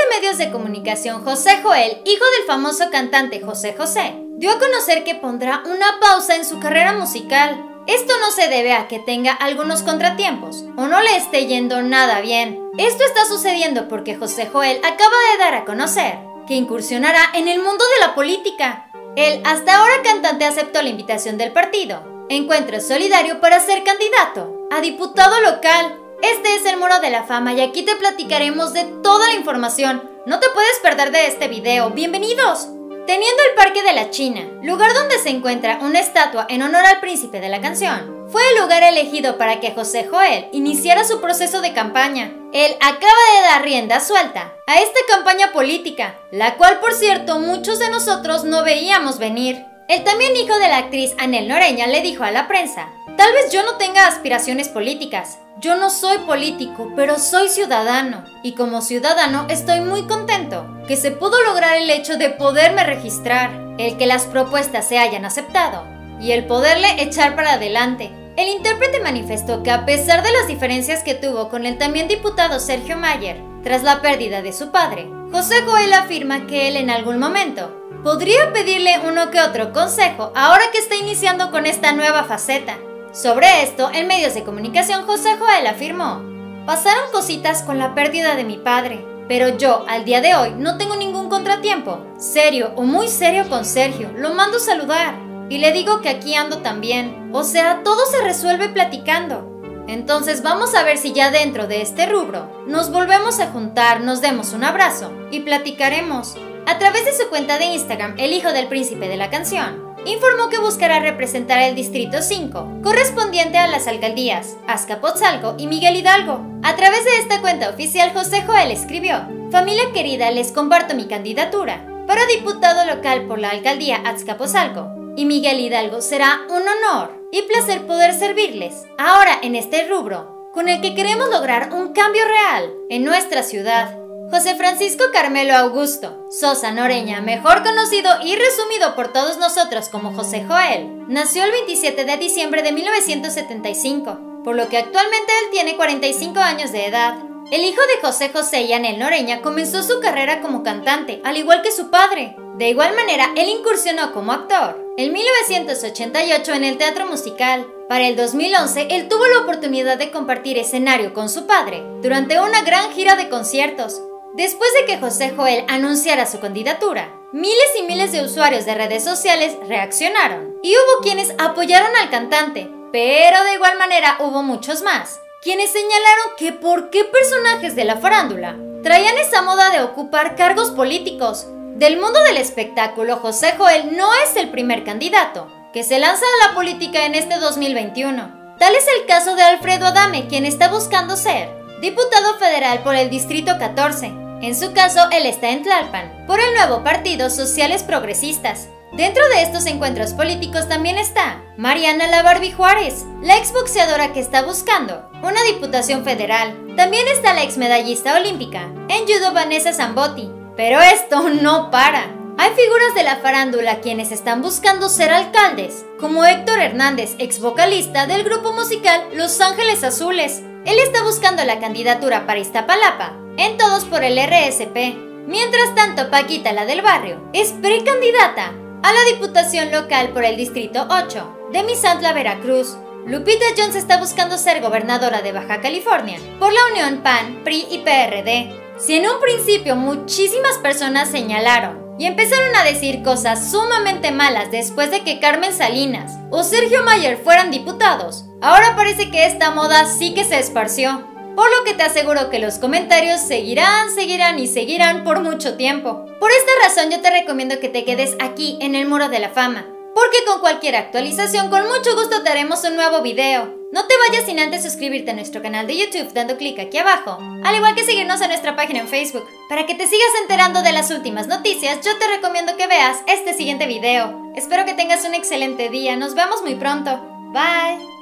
medios de comunicación José Joel, hijo del famoso cantante José José, dio a conocer que pondrá una pausa en su carrera musical. Esto no se debe a que tenga algunos contratiempos o no le esté yendo nada bien. Esto está sucediendo porque José Joel acaba de dar a conocer que incursionará en el mundo de la política. El hasta ahora cantante aceptó la invitación del partido Encuentro Solidario para ser candidato a diputado local. Este es el Muro de la Fama y aquí te platicaremos de toda la información. No te puedes perder de este video. ¡Bienvenidos! Teniendo el Parque de la China, lugar donde se encuentra una estatua en honor al príncipe de la canción, fue el lugar elegido para que José Joel iniciara su proceso de campaña. Él acaba de dar rienda suelta a esta campaña política, la cual, por cierto, muchos de nosotros no veíamos venir. El también hijo de la actriz Anel Noreña le dijo a la prensa: tal vez yo no tenga aspiraciones políticas, yo no soy político, pero soy ciudadano. Y como ciudadano estoy muy contento que se pudo lograr el hecho de poderme registrar, el que las propuestas se hayan aceptado y el poderle echar para adelante. El intérprete manifestó que a pesar de las diferencias que tuvo con el también diputado Sergio Mayer tras la pérdida de su padre, José Joel afirma que él en algún momento podría pedirle uno que otro consejo ahora que está iniciando con esta nueva faceta. Sobre esto, en medios de comunicación, José Joel afirmó: pasaron cositas con la pérdida de mi padre, pero yo, al día de hoy, no tengo ningún contratiempo. Serio o muy serio con Sergio, lo mando saludar y le digo que aquí ando también. O sea, todo se resuelve platicando. Entonces vamos a ver si ya dentro de este rubro nos volvemos a juntar, nos demos un abrazo y platicaremos. A través de su cuenta de Instagram, el hijo del príncipe de la canción informó que buscará representar el Distrito 5, correspondiente a las alcaldías Azcapotzalco y Miguel Hidalgo. A través de esta cuenta oficial, José Joel escribió: familia querida, les comparto mi candidatura para diputado local por la alcaldía Azcapotzalco y Miguel Hidalgo. Será un honor y placer poder servirles ahora en este rubro con el que queremos lograr un cambio real en nuestra ciudad. José Francisco Carmelo Augusto Sosa Noreña, mejor conocido y resumido por todos nosotros como José Joel, nació el 27 de diciembre de 1975, por lo que actualmente él tiene 45 años de edad. El hijo de José José y Anel Noreña comenzó su carrera como cantante, al igual que su padre. De igual manera, él incursionó como actor en 1988 en el teatro musical. Para el 2011, él tuvo la oportunidad de compartir escenario con su padre durante una gran gira de conciertos. Después de que José Joel anunciara su candidatura, miles y miles de usuarios de redes sociales reaccionaron y hubo quienes apoyaron al cantante, pero de igual manera hubo muchos más quienes señalaron que por qué personajes de la farándula traían esa moda de ocupar cargos políticos. Del mundo del espectáculo, José Joel no es el primer candidato que se lanza a la política en este 2021. Tal es el caso de Alfredo Adame, quien está buscando ser diputado federal por el Distrito 14. En su caso, él está en Tlalpan, por el nuevo partido Sociales Progresistas. Dentro de estos encuentros políticos también está Mariana La Barbie Juárez, la exboxeadora que está buscando una diputación federal. También está la exmedallista olímpica en judo Vanessa Zambotti. Pero esto no para. Hay figuras de la farándula quienes están buscando ser alcaldes, como Héctor Hernández, ex vocalista del grupo musical Los Ángeles Azules. Él está buscando la candidatura para Iztapalapa, en Todos por el RSP. Mientras tanto, Paquita, la del barrio, es precandidata a la diputación local por el Distrito 8 de Misantla, Veracruz. Lupita Jones está buscando ser gobernadora de Baja California por la unión PAN, PRI y PRD. Si en un principio muchísimas personas señalaron y empezaron a decir cosas sumamente malas después de que Carmen Salinas o Sergio Mayer fueran diputados, ahora parece que esta moda sí que se esparció. Por lo que te aseguro que los comentarios seguirán y seguirán por mucho tiempo. Por esta razón yo te recomiendo que te quedes aquí en el Muro de la Fama, porque con cualquier actualización con mucho gusto te haremos un nuevo video. No te vayas sin antes suscribirte a nuestro canal de YouTube dando clic aquí abajo, al igual que seguirnos en nuestra página en Facebook. Para que te sigas enterando de las últimas noticias, yo te recomiendo que veas este siguiente video. Espero que tengas un excelente día, nos vemos muy pronto. Bye.